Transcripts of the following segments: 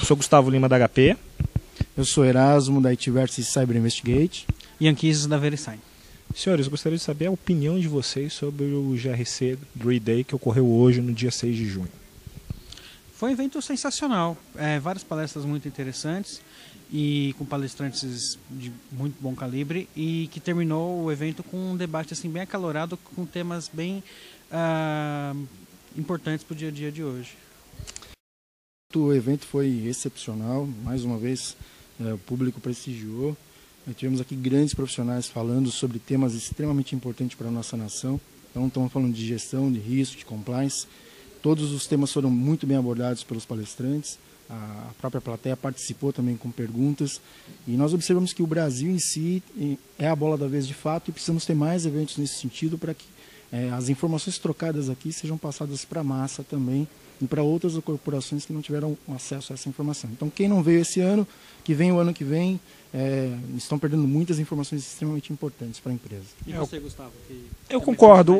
sou Gustavo Lima da HP. Eu sou Erasmo da IT Versus Cyber Investigate. E Anquises da VeriSign. Senhores, eu gostaria de saber a opinião de vocês sobre o GRC Dream Day que ocorreu hoje, no dia 6 de junho. Foi um evento sensacional, várias palestras muito interessantes e com palestrantes de muito bom calibre, e que terminou o evento com um debate assim, bem acalorado, com temas bem importantes para o dia a dia de hoje. O evento foi excepcional, mais uma vez o público prestigiou. Nós tivemos aqui grandes profissionais falando sobre temas extremamente importantes para a nossa nação. Então estamos falando de gestão, de risco, de compliance. Todos os temas foram muito bem abordados pelos palestrantes. A própria plateia participou também com perguntas. E nós observamos que o Brasil em si é a bola da vez de fato, e precisamos ter mais eventos nesse sentido para que as informações trocadas aqui sejam passadas para a massa também e para outras corporações que não tiveram acesso a essa informação. Então, quem não veio esse ano, que vem o ano que vem, estão perdendo muitas informações extremamente importantes para a empresa. E você, Gustavo? Eu concordo.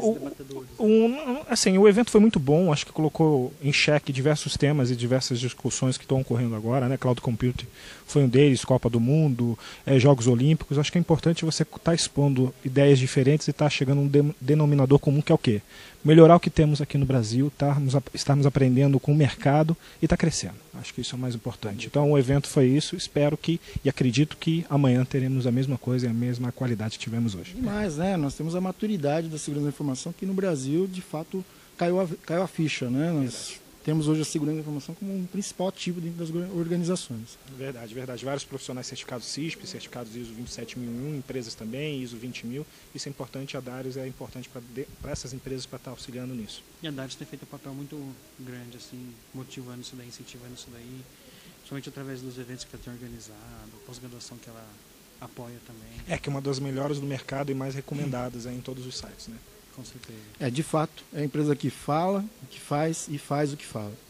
Assim, o evento foi muito bom, acho que colocou em xeque diversos temas e diversas discussões que estão ocorrendo agora, né? Cloud Computing foi um deles, Copa do Mundo, Jogos Olímpicos. Acho que é importante você estar expondo ideias diferentes e estar chegando a um denominador comum, que é o quê? Melhorar o que temos aqui no Brasil, estarmos aprendendo com o mercado e estar crescendo. Acho que isso é o mais importante. Então o evento foi isso, espero que e acredito que amanhã teremos a mesma coisa e a mesma qualidade que tivemos hoje. E mais, né? Nós temos a maturidade da segurança da informação, que no Brasil, de fato, caiu a ficha, né? Nós temos hoje a segurança da informação como um principal ativo dentro das organizações. Verdade. Vários profissionais certificados CISP, certificados ISO 27001, empresas também, ISO 20000. Isso é importante, a Darius é importante para essas empresas para estar auxiliando nisso. E a Darius tem feito um papel muito grande, assim, motivando isso daí, incentivando isso daí, principalmente através dos eventos que ela tem organizado, pós-graduação que ela apoia também. Que é uma das melhores do mercado e mais recomendadas em todos os sites, né? Com certeza. De fato, é a empresa que fala, que faz e faz o que fala.